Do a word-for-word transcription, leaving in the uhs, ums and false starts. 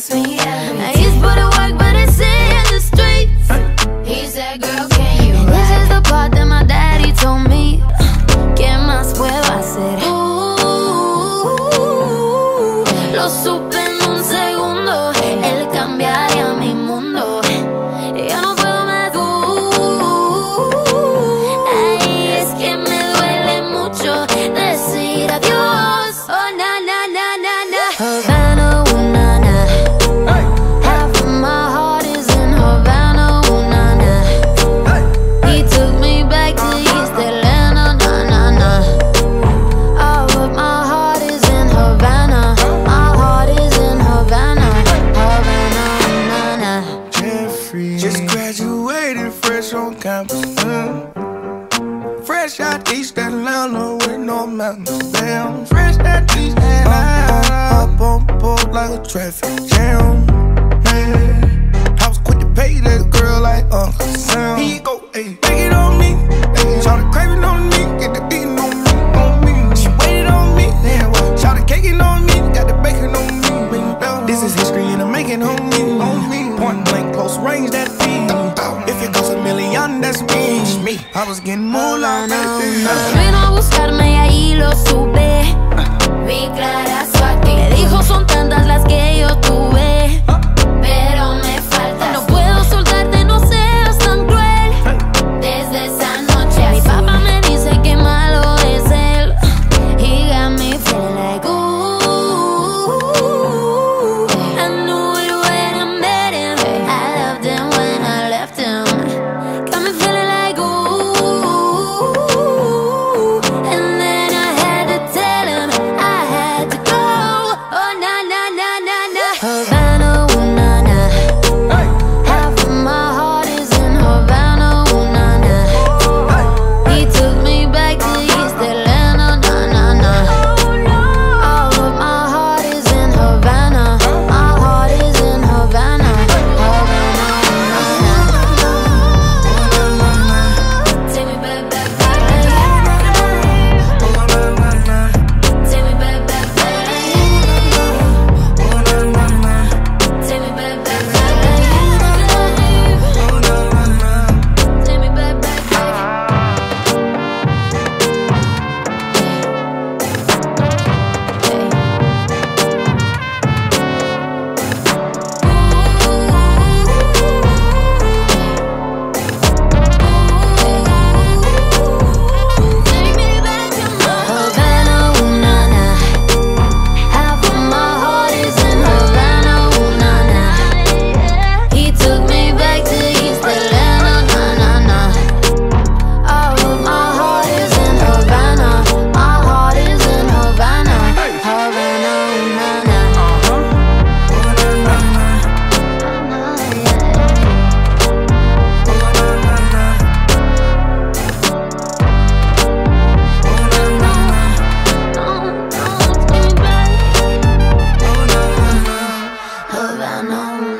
gets me every Now he's put in work, but it's in the streets. He said, girl, can you And this ride? is the part that my daddy told me. ¿Qué más puedo hacer? Ooh, lo supe en un segundo. Él cambiaría mi mundo. Ya no puedo más. Ooh, ay, es que me duele mucho decir adiós. Oh, na, na, na, na, na. Havana, ooh, na, na. Half of my heart is in Havana, ooh, na, na. He took me back to East Atlanta, na, na, na. All of my heart is in Havana. My heart is in Havana, Havana, na, na. Jeffrey just graduated fresh on campus. Mm. Fresh out East Atlanta with no mountains. Damn, fresh out East Atlanta. Up on board like a traffic jam. Man, I was quick to pay that girl like Uncle Sam. Here you go, ayy, take it on me. Ayy, shout the craving on me, get the beating on me, on me. She waited on me, then what? Shout the caking on me, got the bacon on me. This is history and I'm making on me, on me. Point blank, close range, that feed. If it goes a million, that's me. me. I was getting more like that. Vino a buscarme y ahí lo supe. Vi clara su actitud. Me dijo son tantas las que yo tuve, Pero me falta. no puedo soltarte, no seas tan cruel. Desde esa noche Mi azul. papá me dice que malo es él. He got me feeling like ooh, I knew it when I met him. I loved him when I left him. Got me feeling like ooh, and then I had to tell him I had to go. Oh, na, na, na, na, na. Havana, ooh, na, na. Half of my heart is in Havana, ooh, na, na. He took me back to East Atlanta, na, na, na. All of my heart is in Havana. My heart is in Havana, Havana, na, na. Take me back, back, back. Take me back, back, back. Take me back, back, back. Take me back, back, back. Havana, ooh, na, na. Half of my heart is in Havana, ooh, na, na. He took me back to East Atlanta, na, na, na. All of my heart is in Havana. My heart is in Havana, Havana, ooh, na, na. Havana,